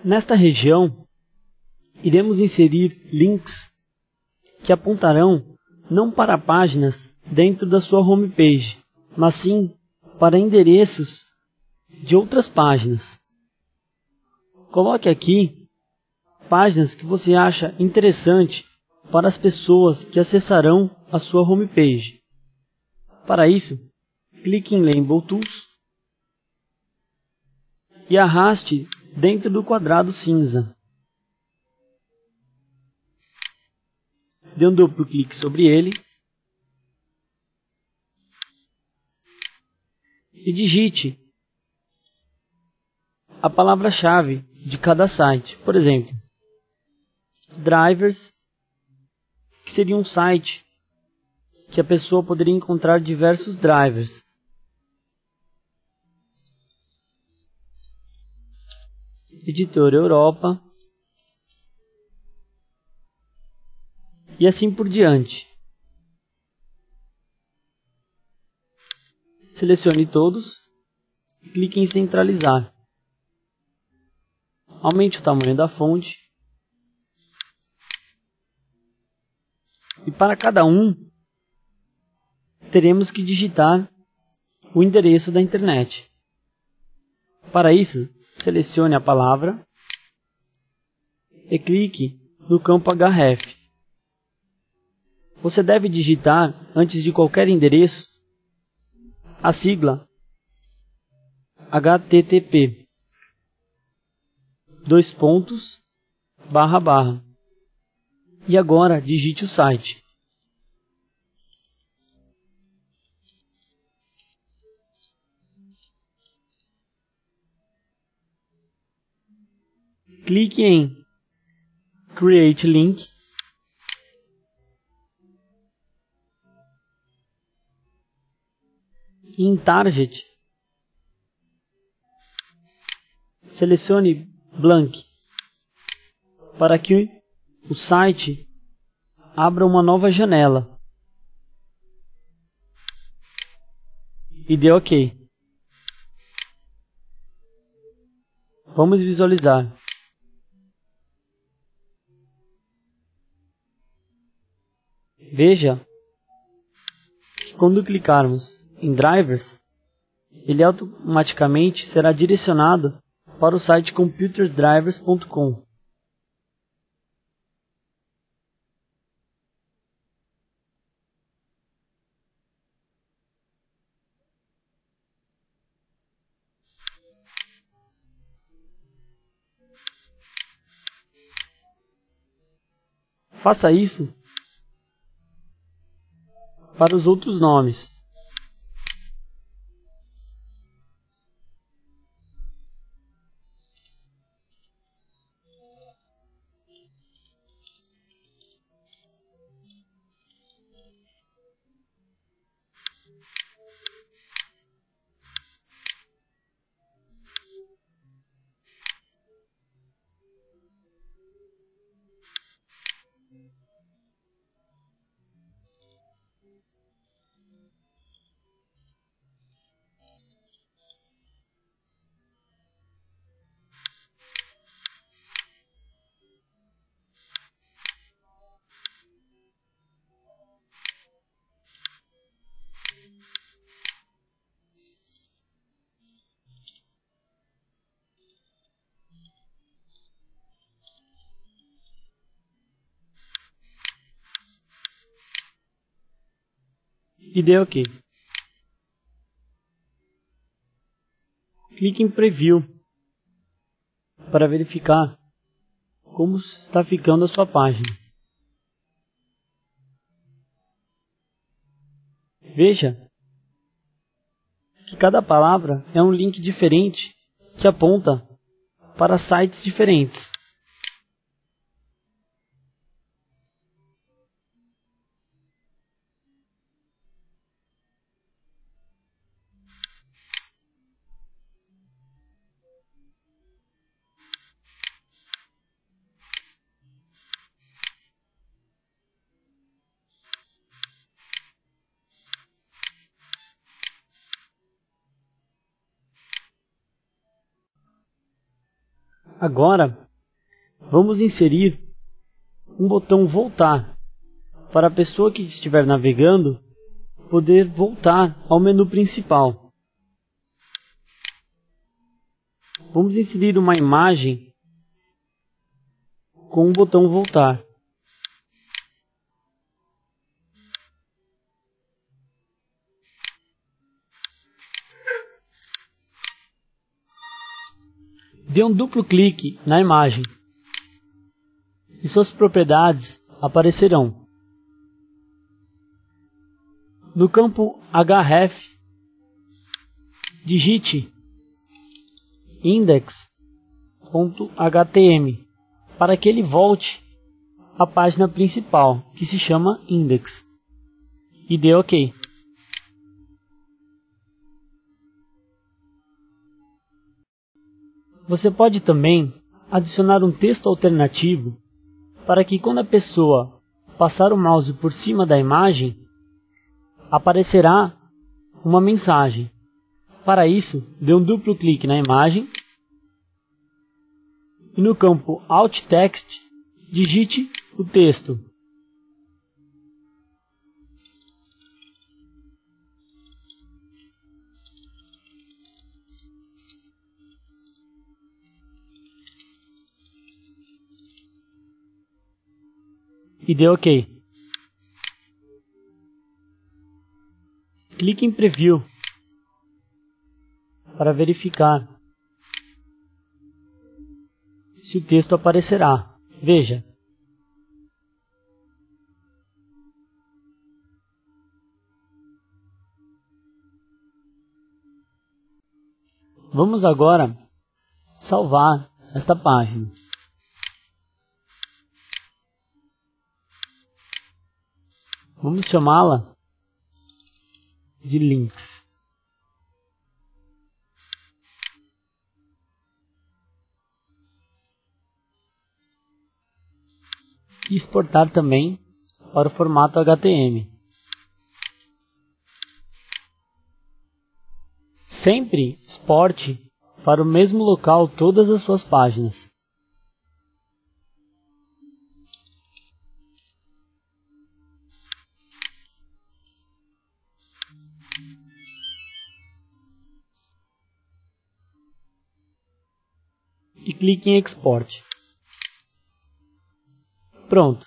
Nesta região, iremos inserir links que apontarão não para páginas dentro da sua homepage, mas sim para endereços de outras páginas. Coloque aqui páginas que você acha interessante para as pessoas que acessarão a sua homepage. Para isso, clique em Label Tools e arraste dentro do quadrado cinza. Dê um duplo clique sobre ele e digite a palavra-chave de cada site. Por exemplo, drivers, que seria um site que a pessoa poderia encontrar diversos drivers. Editora Europa. E assim por diante. Selecione todos e clique em centralizar. Aumente o tamanho da fonte. E para cada um, teremos que digitar o endereço da internet. Para isso, selecione a palavra e clique no campo href. Você deve digitar, antes de qualquer endereço, a sigla HTTP // e agora digite o site. Clique em Create Link e em Target selecione Blank para que o site abra uma nova janela e dê OK. Vamos visualizar. Veja que quando clicarmos em Drivers, ele automaticamente será direcionado para o site computersdrivers.com. Faça isso para os outros nomes. E dê OK. Clique em Preview para verificar como está ficando a sua página. Veja que cada palavra é um link diferente que aponta para sites diferentes. Agora, vamos inserir um botão voltar, para a pessoa que estiver navegando poder voltar ao menu principal. Vamos inserir uma imagem com o botão voltar. Dê um duplo clique na imagem e suas propriedades aparecerão. No campo href, digite index.htm para que ele volte à página principal, que se chama index, e dê OK. Você pode também adicionar um texto alternativo para que quando a pessoa passar o mouse por cima da imagem, aparecerá uma mensagem. Para isso, dê um duplo clique na imagem e no campo Alt Text, digite o texto. E dê OK. Clique em Preview para verificar se o texto aparecerá. Veja. Vamos agora salvar esta página. Vamos chamá-la de links. E exportar também para o formato HTML. Sempre exporte para o mesmo local todas as suas páginas. E clique em Export. Pronto.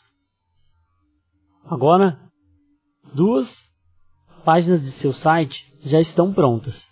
Agora, 2 páginas de seu site já estão prontas.